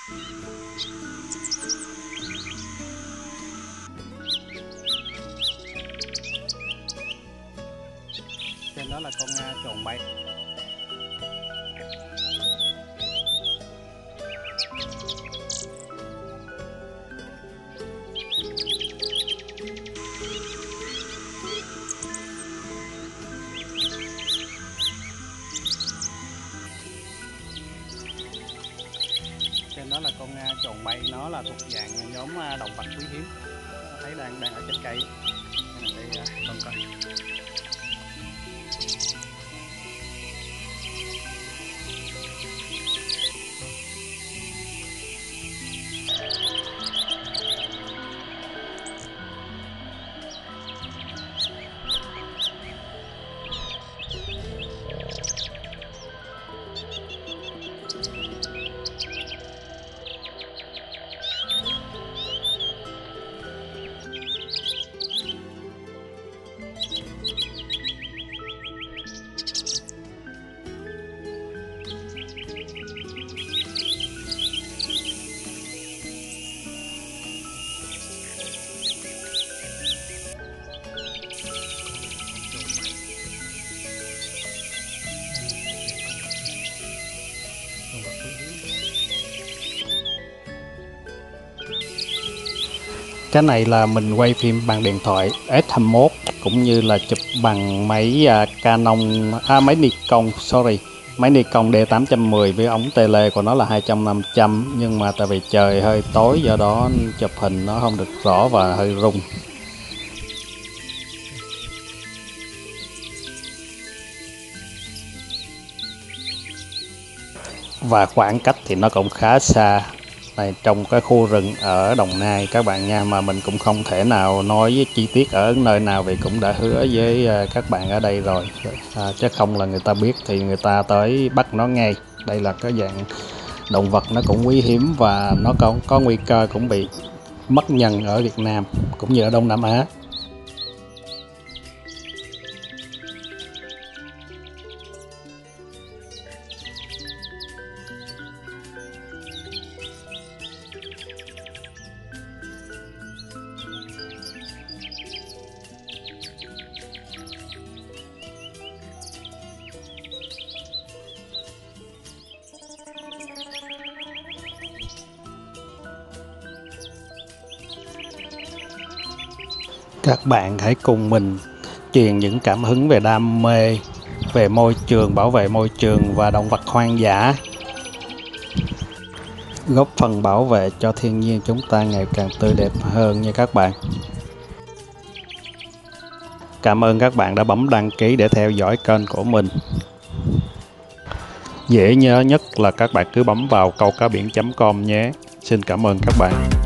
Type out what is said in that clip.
Trên đó là con trồn bay. Trên đó là con trồn bay, nó là thuộc dạng nhóm động vật quý hiếm. Thấy đang ở trên cây. Đây con coi. Cái này là mình quay phim bằng điện thoại S21 cũng như là chụp bằng máy Canon, máy Nikon, máy Nikon D810 với ống tele của nó là 200-500, nhưng mà tại vì trời hơi tối do đó chụp hình nó không được rõ và hơi rung. Và khoảng cách thì nó cũng khá xa. Này, trong cái khu rừng ở Đồng Nai các bạn nha, mà mình cũng không thể nào nói với chi tiết ở nơi nào vì cũng đã hứa với các bạn ở đây rồi, chứ không là người ta biết thì người ta tới bắt nó ngay. Đây là cái dạng động vật nó cũng quý hiếm và nó có nguy cơ cũng bị mất nhân ở Việt Nam cũng như ở Đông Nam Á. Các bạn hãy cùng mình truyền những cảm hứng về đam mê, về môi trường, bảo vệ môi trường và động vật hoang dã, góp phần bảo vệ cho thiên nhiên chúng ta ngày càng tươi đẹp hơn nha các bạn. Cảm ơn các bạn đã bấm đăng ký để theo dõi kênh của mình. Dễ nhớ nhất là các bạn cứ bấm vào câu cá biển.com nhé. Xin cảm ơn các bạn.